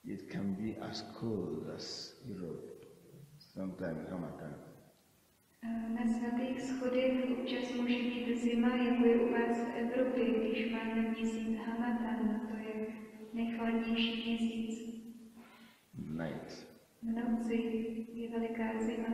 it can be as cold as Europe, sometimes Hamatan. Na svatých schodech občas může být zima, jako je u vás v Evropě, když máme měsíc Hamatan, to je nejchladnější měsíc. Night. V noci je veliká zima.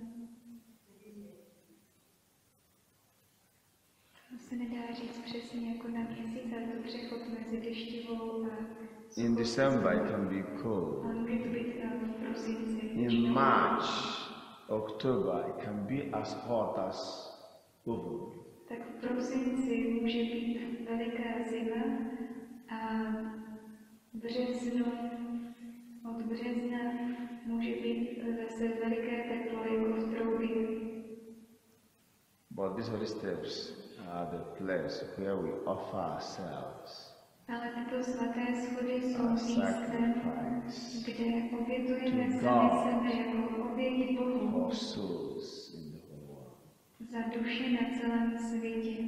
To se nedá říct přesně jako na měsíc, ale to přechod mezi deštivou a In December it can be cold. a může to být v prosinci. In March, October it can be as hot as oven. Tak v prosinci může být veliká zima a v březnu, od března může být zase veliké teplo jako v troubě. But these holy steps are the place where we offer ourselves Ale tyto svaté schody jsou as místem, sacrifice kde obětujeme to sami God sebe jako oběti Bohu for souls in the whole world. za duše na celém světě.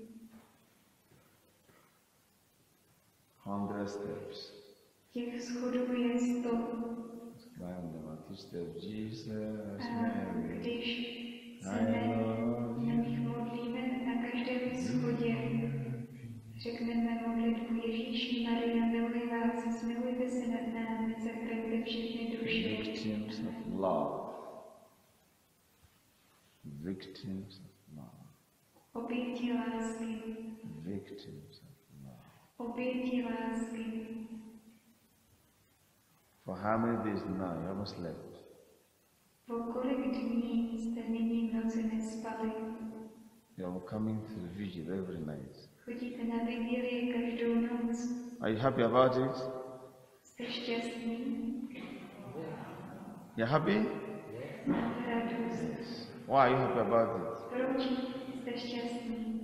100 steps. Těch schodů je 100. Climb them at each step. Jesus, A Mary, když se I love na you. nich modlíme, na každém schodě řekneme modlitbu Ježíši Maria, miluji vás, smilujte se nad námi, zachraňte všechny duše. Victims of love. Victims of love. Oběti lásky, Victims of love. oběti lásky. For how many days now you haven't slept? Po kolik dní jste nyní v noci nespali? You're coming to the vigil every night. Chodíte na vigílii každou noc. Are you happy about it? Jste šťastní? You're happy? Máte radost? Yes. Why are you happy about it? Proč jste šťastní?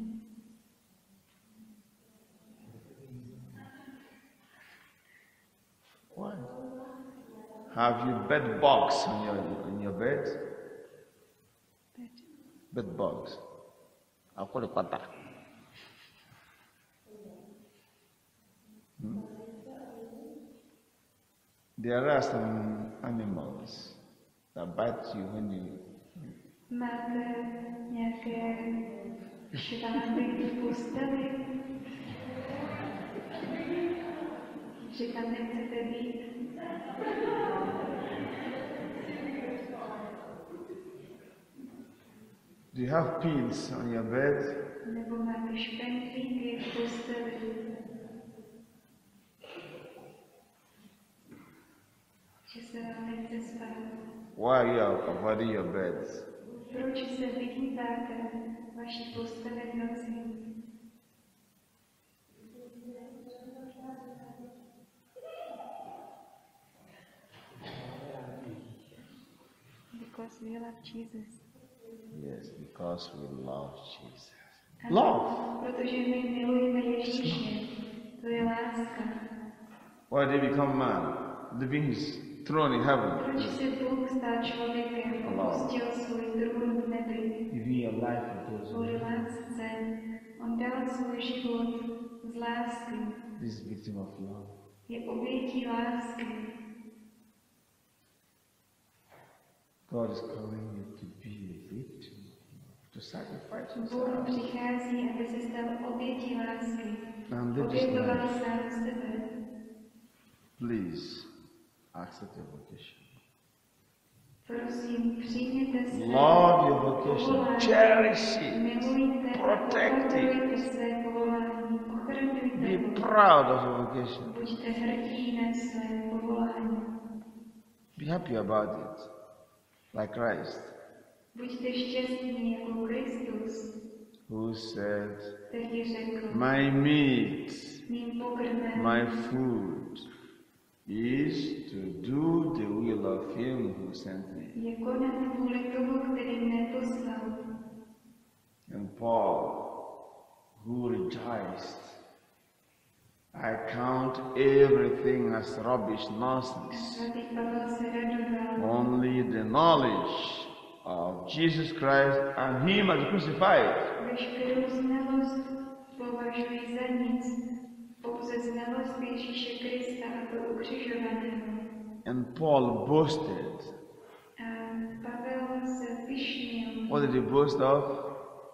Why? Have you bed bugs on your bed? Bed bugs. I'll call it pata. There are some animals that bite you when you. Máte nějaké šváby v posteli? Že tam nechcete být? Do you have pins on your bed? Nebo máte špentlíky v posteli? Že se vám nechce spát? Why are you avoiding your bed? Proč se vyhýbáte vaší postele v noci? Because we love Jesus. Yes, because we love Jesus. Ano, Love. protože my milujeme Ježíše. To je láska. Why did he become man? Leaving his throne in heaven. Proč se Bůh stal člověkem, opustil svůj trůn v nebi? Giving your life for those who Kvůli lásce. On dal svůj život z lásky. This victim of love. Je obětí lásky. God is calling you to be a victim, to sacrifice Bůh yourself. přichází, aby se stal obětí lásky. And live this Obětoval life. sám sebe. Please accept your vocation. Prosím, přijměte své Love your vocation. povolání. Cherish it. Milujte a Protect it. ochraňujte své povolání. Ochraňujte Be ho. proud of your vocation. Buďte hrdí na své povolání. Be happy about it, like Christ, Buďte šťastní jako Kristus, who said, který řekl, my meat, mým pokrmem my food is to do the will of him who sent me. je konat vůli toho, který mne poslal. And Paul, who rejoiced, I count everything as rubbish, A nonsense. svatý Pavel se radoval. Only the knowledge of Jesus Christ and Him as crucified. Veškerou znalost považuji za nic. pouze znalost Ježíše Krista a toho ukřižovaného. And Paul boasted. A Pavel se pyšnil. What did he boast of?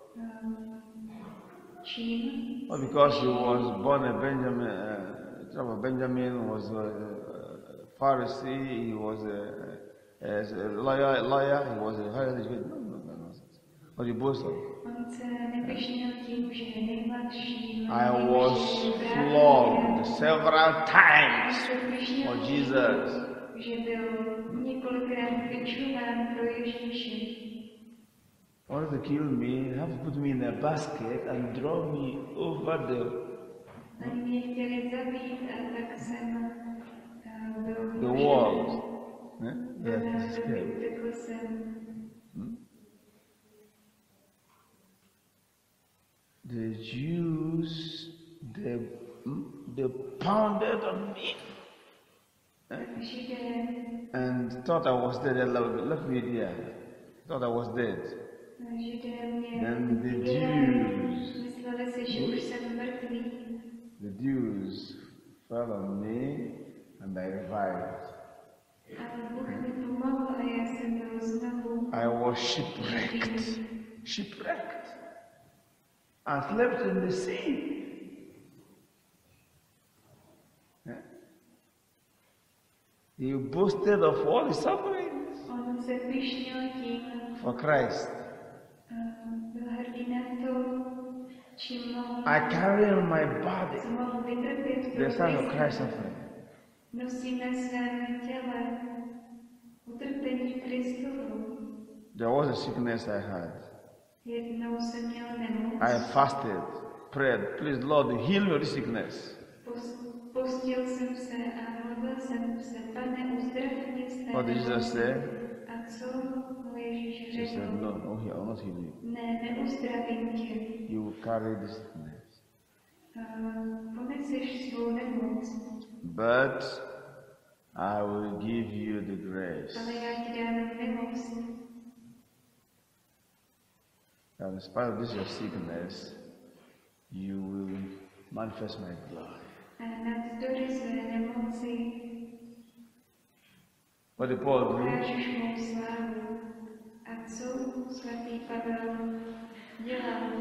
Čím? Well, because he was born a Benjamin. Benjamin was a Pharisee. He was a lawyer. He was a higher educated. No. What did he boast of? On se nepyšnil tím, že je nejmladším. I was flogged several times for Jesus. Že byl několikrát vyčuván pro Ježíše. Wanted to kill me, have to put me in a basket and draw me over Oni mě chtěli zabít a tak jsem byl the walls. utekl jsem. The Jews, they pounded on me. And thought I was dead. They left me there. Thought I was dead. Then the Jews fell on me and I revived. I was shipwrecked. I slept in the sea. He boasted of all his sufferings for Christ. I carry on my body the sign of Christ's suffering. There was a sickness I had. I fasted, prayed, please Lord, heal me of this sickness. Postil jsem se a modlil jsem se, Pane, uzdrav mě z té What did Jesus say? A co mu Ježíš He said, řekl? no, I will not heal you. Ne, neuzdravím tě. You will carry this sickness. Poneseš svou nemoc. But I will give you the grace. Ale já ti dám milost. That in spite of this your sickness, you will manifest my glory. A navzdory své nemoci What did Paul do? ukážeš mou slávu. A co svatý Pavel dělal?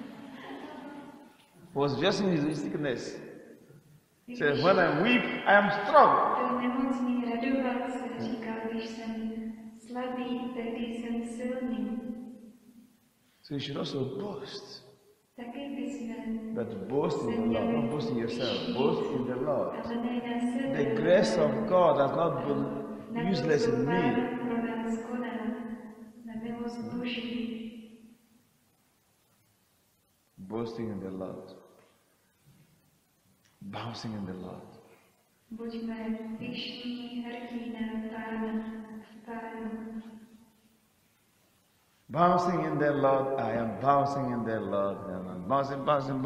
He was just in his sickness. He said, when I weep, I am strong. Byl nemocný, radoval se, říkal, když jsem slabý, tehdy jsem silný. So you should also boast. Taky bychom But boast in the Lord, not boast in yourself. Boast in the Lord. ale ne na sebe. The grace of God has not been useless in me. Pro nás koná, na milost Boží. Boasting in the Lord. Bouncing in the Lord. Buďme pyšní, hrdí na Pána, v Pánu. Bouncing in the Lord, I am bouncing in the Lord. I am bouncing.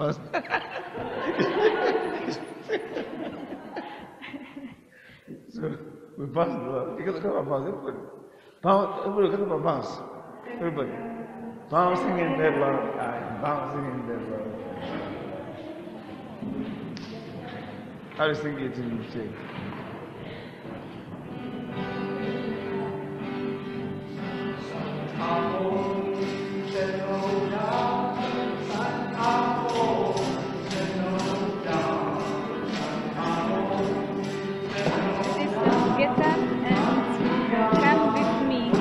So we bounce in the Lord. You got to come and bounce. Everybody got to come and bounce. Everybody. Bouncing in the Lord, I am bouncing in the Lord. How do you sing it in Czech? Get up and come with me.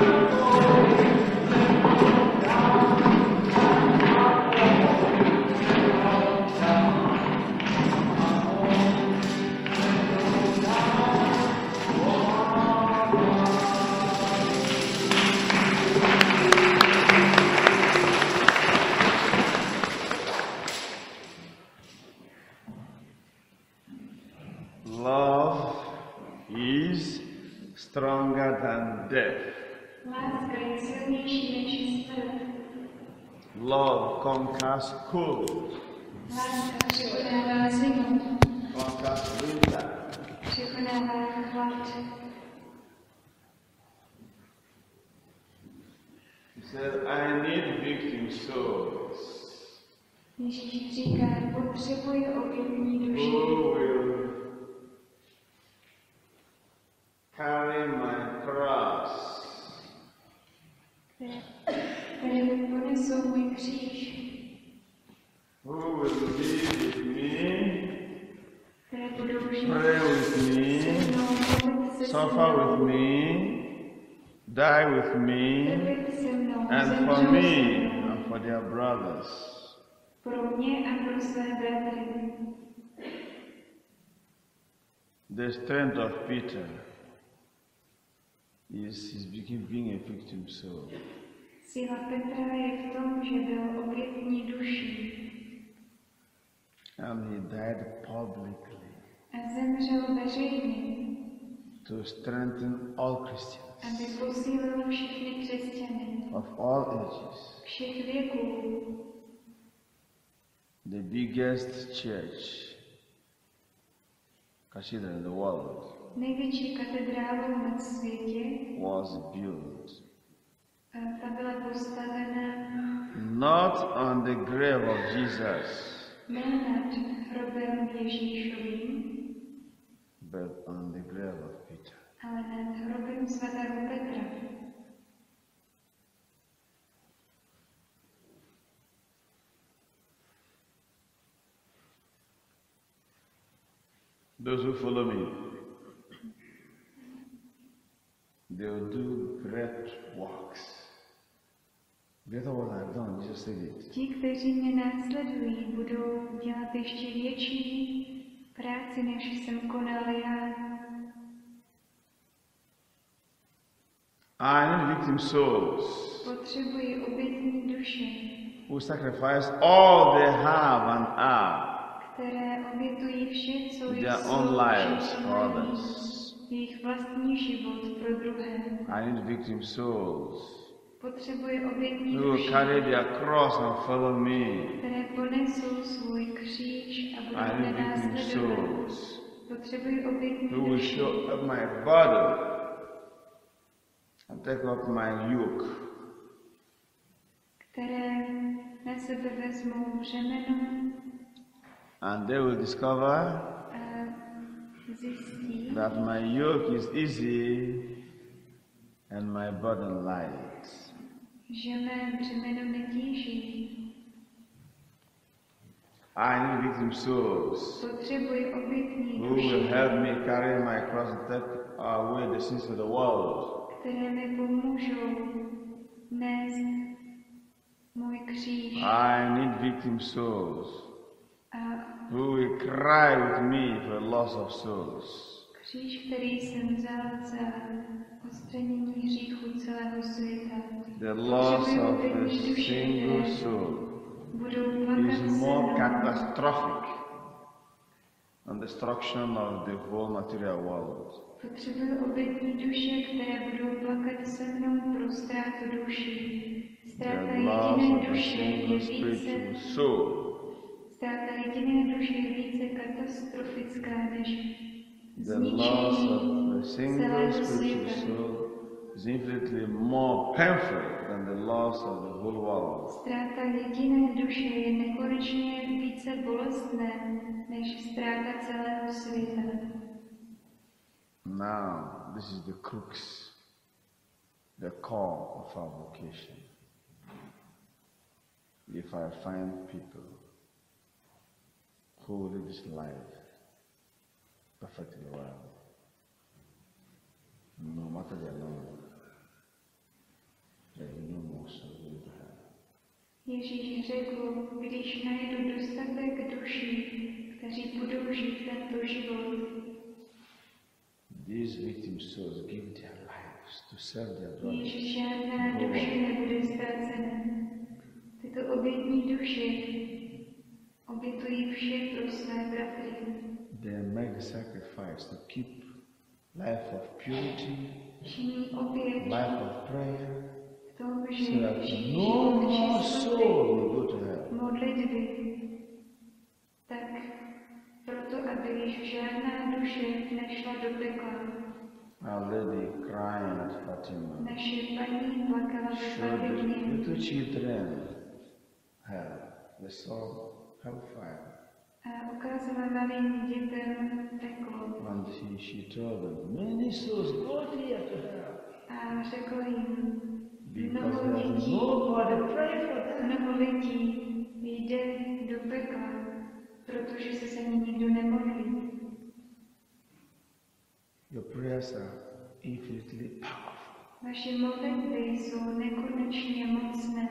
Love is stronger than death. Láska je silnější než smrt. Love conquers cold, Láska překonává zimu, conquers winter. překonává chlad. He said, I need victim souls Ježíš říká, potřebuji obětní duši, who will carry my cross. které ponesou můj kříž, Who will be with me, které budou žít pray with se me, mnou, modlit se se suffer with mnou, me, die with me, trpět se mnou, and for zemřou se me mnou, and for their brothers. pro mě a pro své bratry. The strength of Peter is his being a victim soul. Síla Petra je v tom, že byl obětní duší And he died publicly a zemřel veřejně, to strengthen all Christians aby posílil všechny křesťany of all ages. všech věků. The biggest church cathedral in the world Největší katedrálou na světě was built ta byla postavena not on the grave of Jesus, ne nad hrobem Ježíšovým, but on the grave of Peter. ale nad hrobem svatého Petra. Those who follow me, they will do great works. Greater what I've done, Jesus said it. Ti, kteří mě následují, budou dělat ještě větší práci, než jsem konal já. I need victim souls Potřebuji obětní duše, who sacrifice all they have and are, které obětují vše, co their jsou, own lives vše, co for mají, others. jejich vlastní život pro druhé. I need victim souls Potřebuji obětní who will duše, carry their cross and follow me. které ponesou svůj kříž a budou I mě need victim následovat. souls Potřebuji obětní who will duše, show up my body and take up my yoke. které na sebe vezmou břemeno And they will discover a zjistí, that my yoke is easy and my burden light. že mé břemeno netíží. I need victim souls Potřebuji obětní who will duše, help me carry my cross and take away the sins of the world. které mi pomůžou nést můj kříž I need victim souls a who will cry with me for the loss of souls. kříž, který jsem vzal za odstranění hříchu celého světa. The loss Potřebuji of obětní a duše, single které soul budou plakat is se more mnou. catastrophic than the destruction of the whole material world. Potřebuji obětní duše, které budou plakat se mnou pro ztrátu duší. Ztráta The loss jediné of a duše je single více spiritual soul. Ztráta jediné duše je více katastrofická než The loss of zničení a single celého spiritual světa. soul is infinitely more painful than the loss of the whole world. Ztráta jediné duše je nekonečně více bolestné než ztráta celého světa. Now, this is the crux, the core of our vocation. If I find people who live this life perfectly well, no matter their number, Ježíš řekl, když najdu dostatek duší, kteří budou žít tento život, these victim souls give their lives to serve their brothers. již žádná duše nebude ztracena. Tyto obětní duše obětují vše pro své bratry. They make the sacrifice to keep life of purity, Činí oběť life of prayer, v tom, že so that žijí no život more čistoty, soul will go to hell. modlitby, tak proto, aby již žádná duše nešla do pekla. Our Lady crying at Fatima Naše paní plakala ve showed the Fatimě little children hell. They saw hellfire. a ukázala malým dětem peklo. And she told them, many souls go here to hell. A řekl jim, Because mnoho there's dětí, nobody pray for them. mnoho lidí jde do pekla, protože se za ní nikdo nemodlí. Your prayers are infinitely powerful. Vaše modlitby jsou nekonečně mocné.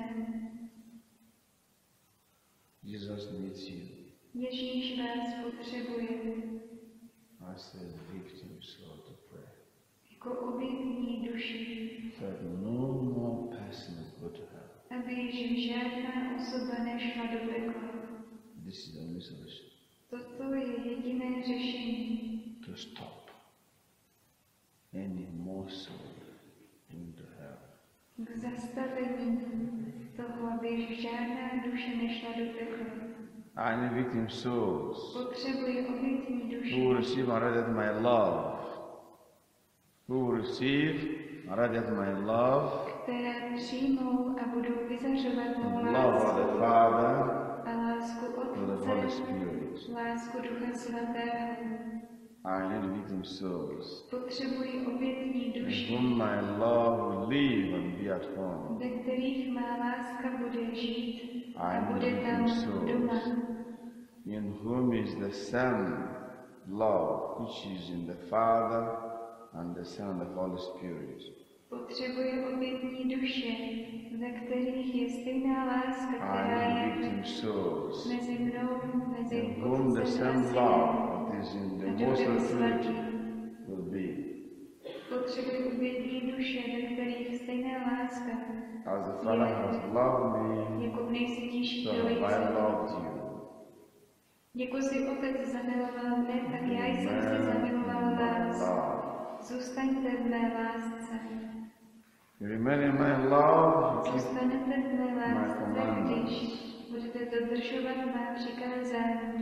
Jesus needs you Ježíš vás potřebuje as a victim soul to pray. jako obětní duši, So that no more person will go to hell. aby již žádná osoba nešla do pekla. This is the only solution Toto je jediné řešení, to stop any more soul into hell. k zastavení toho, aby již žádná duše nešla do pekla. Any victim souls Potřebuje obětní who duši, will receive and radiate my love, who will receive and radiate my love, které přijmou a budou vyzařovat mou and love of the lásku Father, a lásku and the Holy Otce, Spirit. lásku Ducha Svatého. I need victim souls Potřebují obětní in duši, whom my love will live and be at home. ve kterých má láska bude žít a I bude need tam victim souls doma. in whom is the same love which is in the Father and the Son and the Holy Spirit. Potřebuje obětní duše, ve kterých je stejná láska, která I need je victim souls mezi mnou, mezi in whom the Otcem a same Synem love that is in a the most Duchem Trinity Svatým. will be. Potřebuje obětní duše, ve kterých stejná láska, As the Father has loved me, jako v nejsvětější so have I trojici. loved you. Jako si Otec zamiloval mne, tak já jsem si zamiloval vás. Zůstaňte v mé lásce. You remain in my love, you keep Zůstanete v mé lásce, commandments. když budete dodržovat má přikázání.